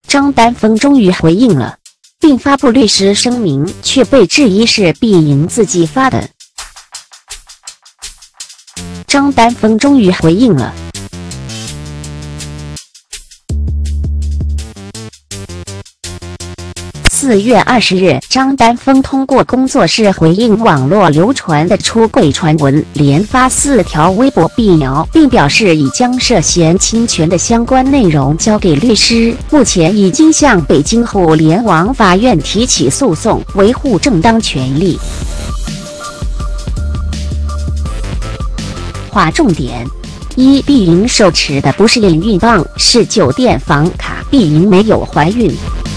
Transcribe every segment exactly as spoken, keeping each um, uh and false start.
张丹峰终于回应了，并发布律师声明，却被质疑是碧莹自己发的。张丹峰终于回应了。四月二十日，张丹峰通过工作室回应网络流传的出柜传闻，连发四条微博辟谣，并表示已将涉嫌侵权的相关内容交给律师，目前已经向北京互联网法院提起诉讼，维护正当权利。划重点：一、碧莹手持的不是验孕棒，是酒店房卡，碧莹没有怀孕。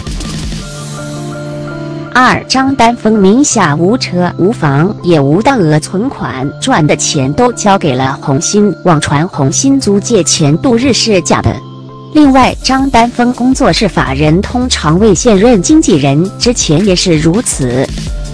二、张丹峰名下无车无房也无大额存款，赚的钱都交给了红星，网传红星租借钱度日是假的。另外，张丹峰工作室法人通常为现任经纪人，之前也是如此。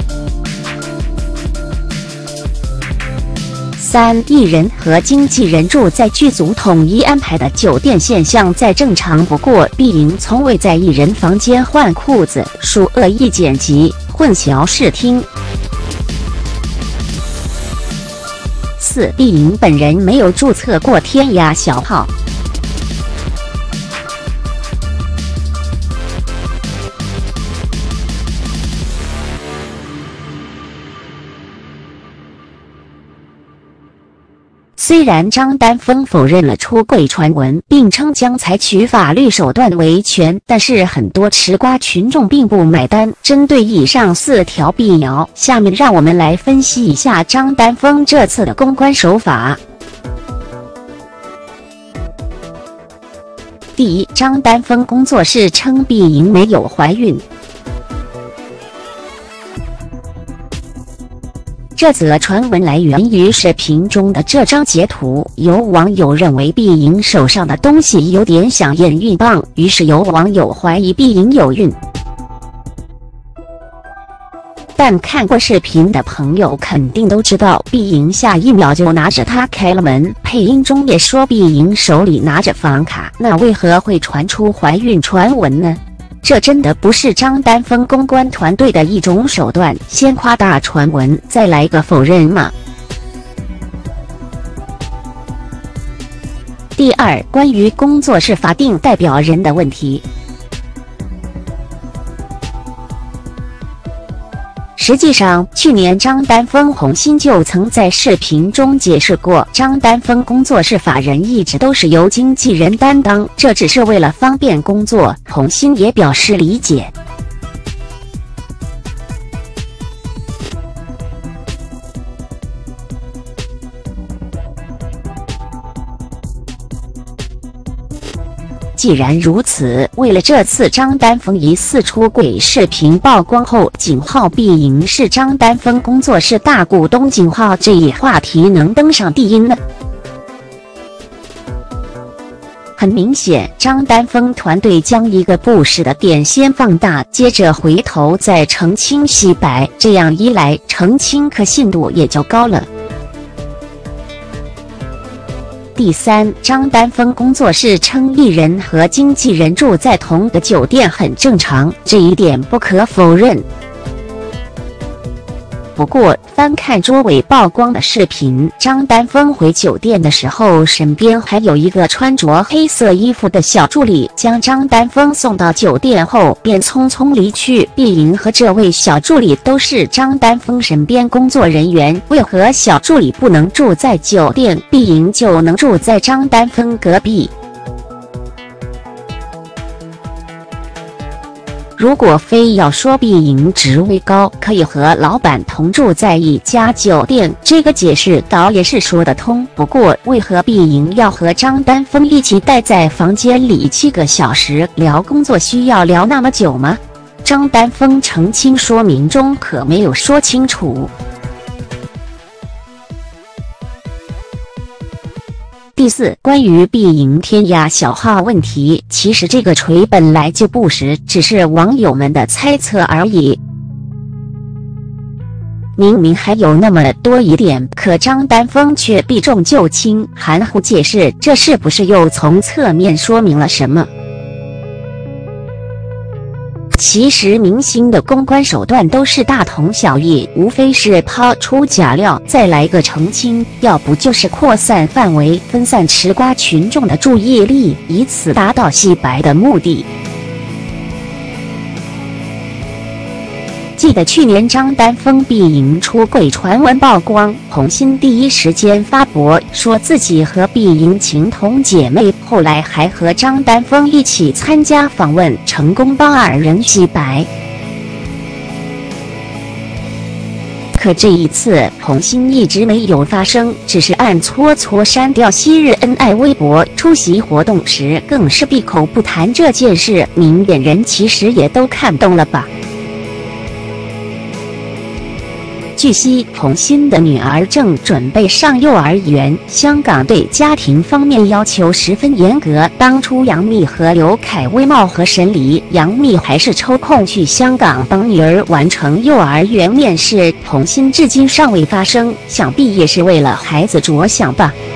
三、艺人和经纪人住在剧组统一安排的酒店现象再正常不过，碧莹从未在艺人房间换裤子，属恶意剪辑，混淆视听。四、碧莹本人没有注册过天涯小号。虽然张丹峰否认了出柜传闻，并称将采取法律手段维权，但是很多吃瓜群众并不买单。针对以上四条辟谣，下面让我们来分析一下张丹峰这次的公关手法。第一，张丹峰工作室称碧莹没有怀孕。这则传闻来源于视频中的这张截图，有网友认为碧莹手上的东西有点像验孕棒，于是有网友怀疑碧莹有孕。但看过视频的朋友肯定都知道，碧莹下一秒就拿着它开了门。配音中也说碧莹手里拿着房卡，那为何会传出怀孕传闻呢？这真的不是张丹峰公关团队的一种手段，先夸大传闻，再来个否认吗？第二，关于工作室法定代表人的问题。实际上，去年张丹峰红星就曾在视频中解释过，张丹峰工作室法人一直都是由经纪人担当，这只是为了方便工作。红星也表示理解。既然如此，为了这次张丹峰疑似出轨视频曝光后，井号碧莹是张丹峰工作室大股东，井号这一话题能登上第一呢？很明显，张丹峰团队将一个不实的点先放大，接着回头再澄清洗白，这样一来，澄清可信度也就高了。第三，张丹峰工作室称艺人和经纪人住在同个酒店很正常，这一点不可否认。不过，翻看桌尾曝光的视频，张丹峰回酒店的时候，身边还有一个穿着黑色衣服的小助理，将张丹峰送到酒店后，便匆匆离去。碧莹和这位小助理都是张丹峰身边工作人员，为何小助理不能住在酒店，碧莹就能住在张丹峰隔壁？如果非要说碧莹职位高，可以和老板同住在一家酒店，这个解释倒也是说得通。不过，为何碧莹要和张丹峰一起待在房间里七个小时聊工作，需要聊那么久吗？张丹峰澄清说明中可没有说清楚。第四，关于碧莹天涯小号问题，其实这个锤本来就不实，只是网友们的猜测而已。明明还有那么多疑点，可张丹峰却避重就轻，含糊解释，这是不是又从侧面说明了什么？ 其实明星的公关手段都是大同小异，无非是抛出假料，再来个澄清，要不就是扩散范围，分散吃瓜群众的注意力，以此达到洗白的目的。记得去年张丹峰碧莹出柜传闻曝光，红星第一时间发博，说自己和碧莹情同姐妹，后来还和张丹峰一起参加访问，成功帮二人洗白。可这一次，红星一直没有发声，只是暗搓搓删掉昔日恩爱微博。出席活动时，更是闭口不谈这件事。明眼人其实也都看懂了吧？据悉，红星的女儿正准备上幼儿园。香港对家庭方面要求十分严格。当初杨幂和刘恺威貌合神离，杨幂还是抽空去香港帮女儿完成幼儿园面试。红星至今尚未发声，想必也是为了孩子着想吧。